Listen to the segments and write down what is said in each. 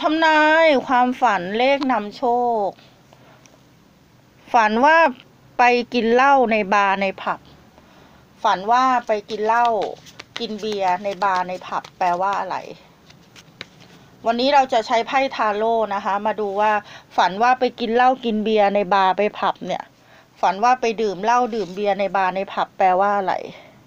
ทำนายความฝันเลขนำโชคฝันว่าไปกินเหล้าในบาร์ในผับฝันว่าไปกินเหล้ากินเบียร์ในบาร์ในผับแปลว่าอะไรวันนี้เราจะใช้ไพ่ทาโร่นะคะมาดูว่าฝันว่าไปกินเหล้ากินเบียร์ในบาร์ไปผับเนี่ยฝันว่าไปดื่มเหล้าดื่มเบียร์ในบาร์ในผับแปลว่าอะไร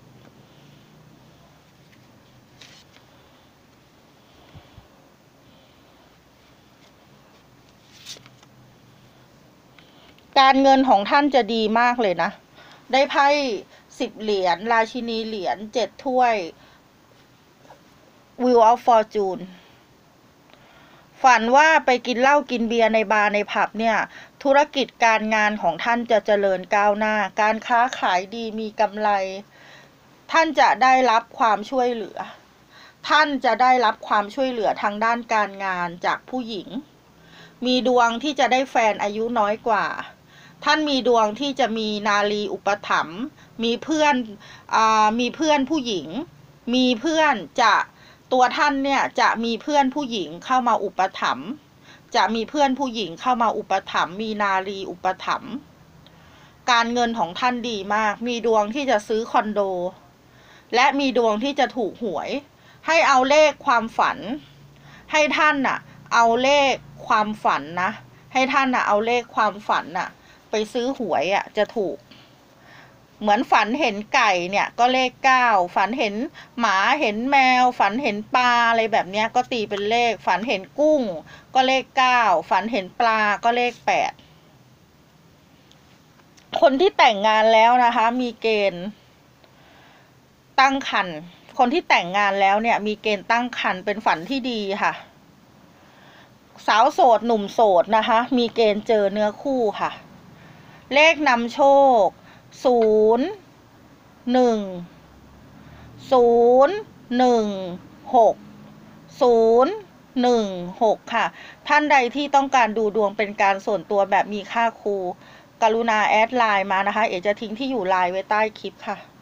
การเงินของท่านจะดีมากเลยนะได้ไพ่10 เหรียญราชินีเหรียญ7 ถ้วย Wheel of Fortune ฝันว่าไปกินเหล้ากินเบียร์ในบาร์ในผับเนี่ยธุรกิจการงานของท่านจะเจริญก้าวหน้าการค้าขายดีมีกำไรท่านจะได้รับความช่วยเหลือท่านจะได้รับความช่วยเหลือทางด้านการงานจากผู้หญิงมีดวงที่จะได้แฟนอายุน้อยกว่าท่านมีดวงที่จะมีนารีอุปถัมภ์มีเพื่อนผู้หญิงมีเพื่อนจะตัวท่านเนี่ยจะมีเพื่อนผู้หญิงเข้ามาอุปถัมภ์จะมีเพื่อนผู้หญิงเข้ามาอุปถัมภ์มีนารีอุปถัมภ์การเงินของท่านดีมากมีดวงที่จะซื้อคอนโดและมีดวงที่จะถูกหวยให้เอาเลขความฝันให้ท่านน่ะเอาเลขความฝันนะให้ท่านน่ะเอาเลขความฝันน่ะไปซื้อหวยอ่ะจะถูกเหมือนฝันเห็นไก่เนี่ยก็เลข9ฝันเห็นหมาเห็นแมวฝันเห็นปลาอะไรแบบเนี้ยก็ตีเป็นเลขฝันเห็นกุ้งก็เลข9ฝันเห็นปลาก็เลข8คนที่แต่งงานแล้วนะคะมีเกณฑ์ตั้งครรภ์คนที่แต่งงานแล้วเนี่ยมีเกณฑ์ตั้งครรภ์เป็นฝันที่ดีค่ะสาวโสดหนุ่มโสดนะคะมีเกณฑ์เจอเนื้อคู่ค่ะเลขนำโชค0 1 0 1 6 0 1 6ค่ะท่านใดที่ต้องการดูดวงเป็นการส่วนตัวแบบมีค่าครูกรุณาแอดไลน์มานะคะเอ๋จะทิ้งที่อยู่ไลน์ไว้ใต้คลิปค่ะ